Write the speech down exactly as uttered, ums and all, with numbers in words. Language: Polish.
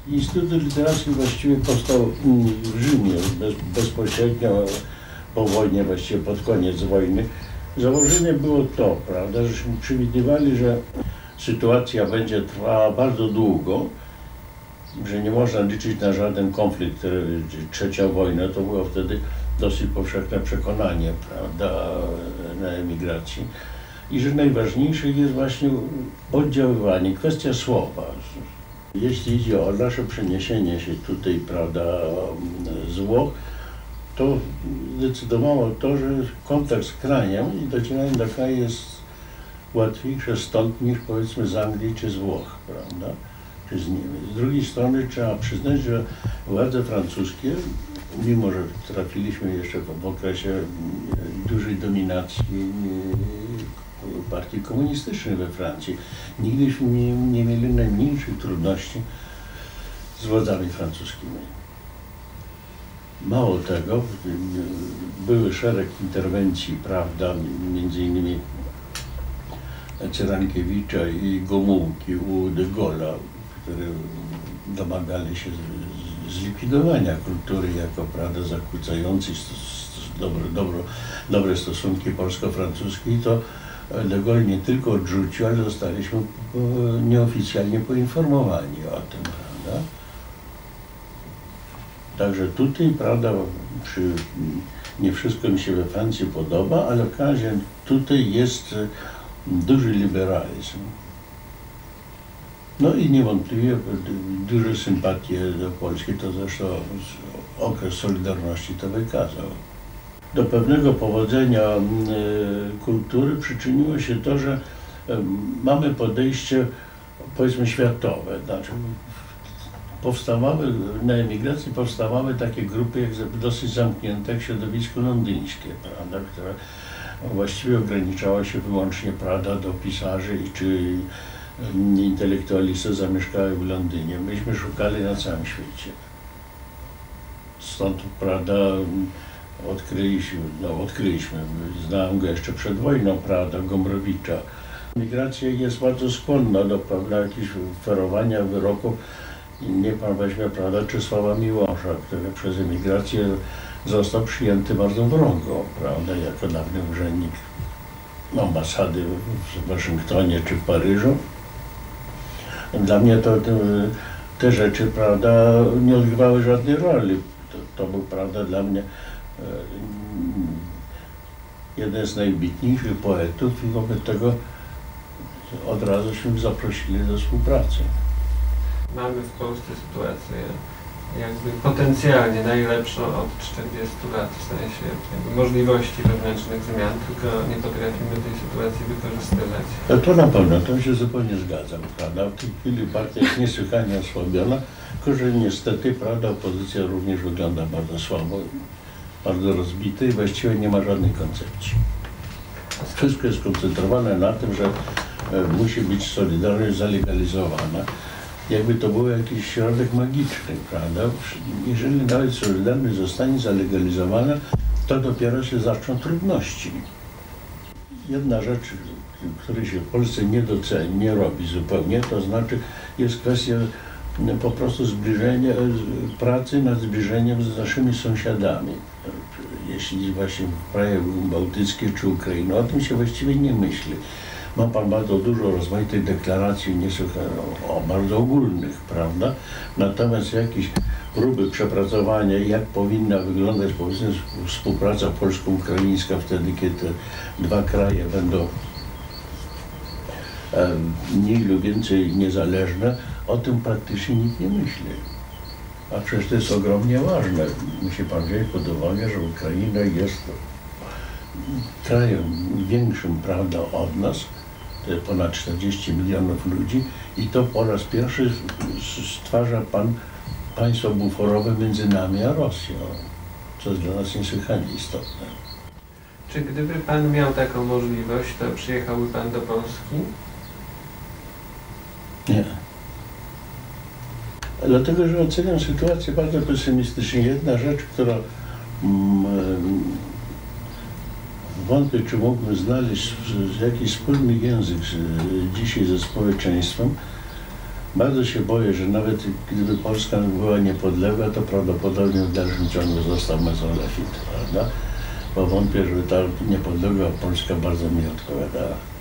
Instytut Literacki właściwie powstał w Rzymie bez, bezpośrednio po wojnie, właściwie pod koniec wojny. Założenie było to, prawda, żeśmy przewidywali, że sytuacja będzie trwała bardzo długo, że nie można liczyć na żaden konflikt, trzecia wojna, to było wtedy dosyć powszechne przekonanie, prawda, na emigracji. I że najważniejsze jest właśnie oddziaływanie, kwestia słowa. Jeśli idzie o nasze przeniesienie się tutaj, prawda, z Włoch, to zdecydowało to, że kontakt z krajem i docieranie do kraju jest łatwiejsze stąd niż powiedzmy z Anglii czy z Włoch, prawda, czy z Niemiec. Z drugiej strony trzeba przyznać, że władze francuskie, mimo że trafiliśmy jeszcze w okresie dużej dominacji partii komunistycznej we Francji, nigdyśmy nie, nie mieli najmniejszych trudności z władzami francuskimi. Mało tego, były szereg interwencji, prawda, między innymi Cyrankiewicza i Gomułki u de Gaulle'a, które domagali się zlikwidowania kultury jako, prawda, zakłócającej dobro, dobro, dobre stosunki polsko-francuskie, i to de Gaulle nie tylko odrzucił, ale zostaliśmy nieoficjalnie poinformowani o tym, prawda. Także tutaj, prawda, przy, nie wszystko mi się we Francji podoba, ale w każdym razie tutaj jest duży liberalizm. No i niewątpliwie duże sympatie do Polski, to zresztą okres Solidarności to wykazał. Do pewnego powodzenia kultury przyczyniło się to, że mamy podejście, powiedzmy, światowe. Znaczy, powstawały, na emigracji powstawały takie grupy jak dosyć zamknięte, jak środowisko londyńskie, prawda, które właściwie ograniczało się wyłącznie, prawda, do pisarzy i czy intelektualistów zamieszkałych w Londynie. Myśmy szukali na całym świecie. Stąd, prawda, odkryliśmy, no odkryliśmy, znałem go jeszcze przed wojną, prawda, Gombrowicza. Migracja jest bardzo skłonna do, prawda, jakichś ferowania wyroków. Niech pan weźmie, prawda, Czesława Miłosza, który przez emigrację został przyjęty bardzo wrogo, prawda, jako dawny urzędnik ambasady w Waszyngtonie czy w Paryżu. Dla mnie to te, te rzeczy, prawda, nie odgrywały żadnej roli. To, to był, prawda, dla mnie e, jeden z najwybitniejszych poetów i wobec tego od razuśmy zaprosili do współpracy. Mamy w Polsce sytuację jakby potencjalnie najlepszą od czterdziestu lat, w sensie jakby możliwości wewnętrznych zmian, tylko nie potrafimy tej sytuacji wykorzystywać. No to na pewno, to się zupełnie zgadzam, prawda. W tej chwili partia jest niesłychanie osłabiona, tylko że niestety, prawda, opozycja również wygląda bardzo słabo, bardzo rozbita i właściwie nie ma żadnej koncepcji. Wszystko jest skoncentrowane na tym, że musi być Solidarność zalegalizowana. Jakby to był jakiś środek magiczny, prawda? Jeżeli nawet Solidarność zostanie zalegalizowana, to dopiero się zaczną trudności. Jedna rzecz, której się w Polsce nie doceni, nie robi zupełnie, to znaczy jest kwestia po prostu zbliżenia, pracy nad zbliżeniem z naszymi sąsiadami. Jeśli właśnie w krajach bałtyckich czy Ukrainy, o tym się właściwie nie myśli. Ma pan bardzo dużo rozmaitych deklaracji, niesłychanie, o, bardzo ogólnych, prawda? Natomiast jakieś próby przepracowania, jak powinna wyglądać, powiedzmy, współpraca polsko-ukraińska wtedy, kiedy te dwa kraje będą e, mniej lub więcej niezależne, o tym praktycznie nikt nie myśli. A przecież to jest ogromnie ważne. Musi pan wziąć pod uwagę, że Ukraina jest krajem większym, prawda, od nas, to jest ponad czterdzieści milionów ludzi, i to po raz pierwszy stwarza pan państwo buforowe między nami a Rosją, co jest dla nas niesłychanie istotne. Czy gdyby pan miał taką możliwość, to przyjechałby pan do Polski? Nie. Dlatego, że oceniam sytuację bardzo pesymistycznie. Jedna rzecz, która mm, wątpię, czy mógłbym znaleźć jakiś wspólny język z, dzisiaj ze społeczeństwem, Bardzo się boję, że nawet gdyby Polska była niepodległa, to prawdopodobnie w dalszym ciągu został Maison Lafitte, prawda? Bo wątpię, żeby ta niepodległa Polska bardzo mi odpowiadała.